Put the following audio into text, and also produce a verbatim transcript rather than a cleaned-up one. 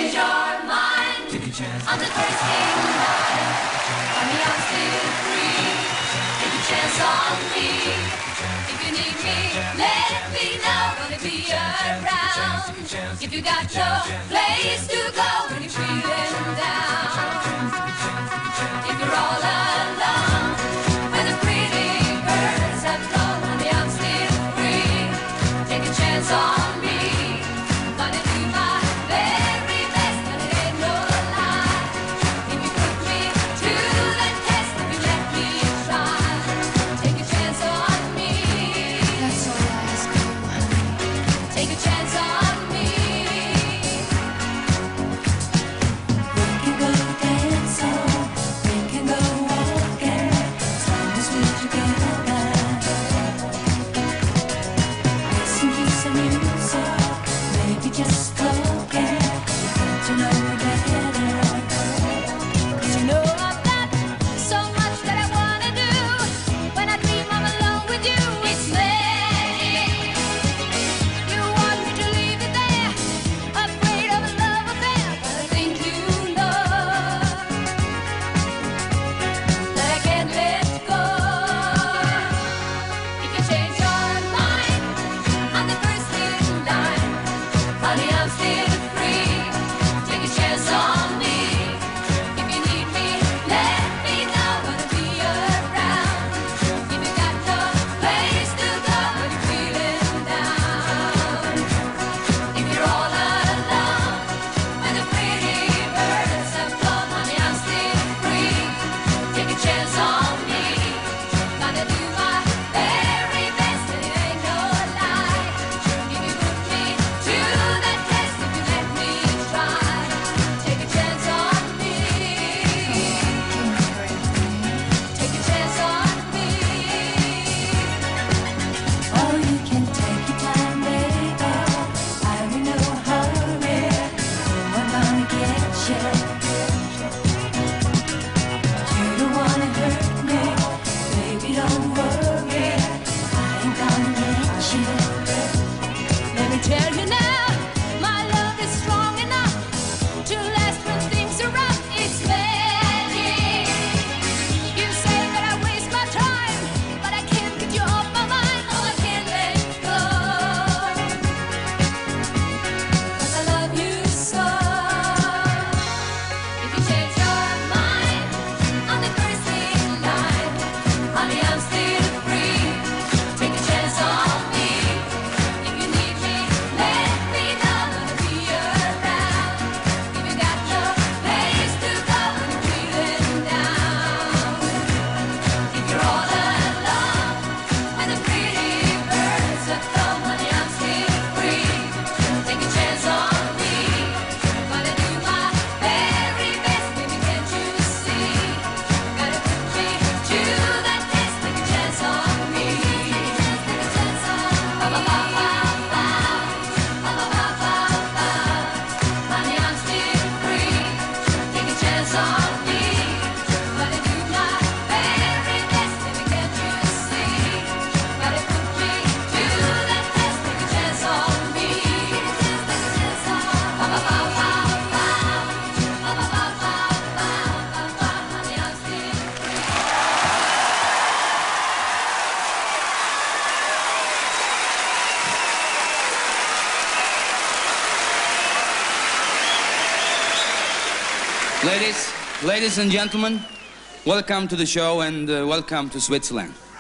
change your mind. Take a chance. I'm the first in line. Honey, I'm still free. Take a chance on me. If you need me, let me know. Gonna be around. If you got no place to go when you're feeling down. If you're all alone, when the pretty birds have flown, honey, I'm still free. Take a chance on me. Gonna do my very best, but it ain't no lie. If you put me to the test, if you let me try, take a chance on me. That's all I ask you, honey. Take a chance on me. We can go dancing, we can go walking, as long as we're together. Listen to some music, maybe just talking, get to know you better. 'Cause you know I've got so much that I wanna do. When I dream I'm alone with you, it's magic. You want me to leave it there, afraid of a love affair, but I think you know that I can't let go. If you change your mind, I'm the first in line. Honey, I'm still free. Take a chance on me. If you need me, let me know. Gonna be around. If you got no place to go when you're feeling down. If you're all alone, when the pretty birds have flown, honey, I'm still free. Take a chance on me. Gonna do my very best, and it ain't no lie. If you put me to the test, if you let me try, take a chance on me. Take a chance on me. Oh, you can take your time, baby. I'm in no hurry. No one gonna get you. You don't wanna hurt me, baby. Don't worry. I ain't gonna let you. Let me tell you now, my love is strong enough to last when things are rough. It's magic. You say that I waste my time, but I can't get you off my mind. Oh, I can't let go. 'Cause I love you so. If you change your mind, I'm the first in line. Honey, I'm still free. Take a chance on me. If you need me, let me know. Gonna be around. If you got no place to go when you're feeling down. If you're all alone, when the pretty birds have flown, honey, I'm still free. Take a chance on me. Gonna do my very best, baby, can't you see? Gotta put me to the test. Take a chance on me. Take a chance on me. Ba-ba-ba-ba-ba. Ba-ba-ba-ba-ba. Honey, I'm still free. Take a chance on me. Gonna do my very best, baby, can't you see? Gotta put me to the test. Take a chance on me. Take a chance on me. Ba-ba-ba-ba-ba. Ba-ba-ba-ba-ba. Honey, I'm still free. Ladies, ladies and gentlemen, welcome to the show and uh, welcome to Switzerland.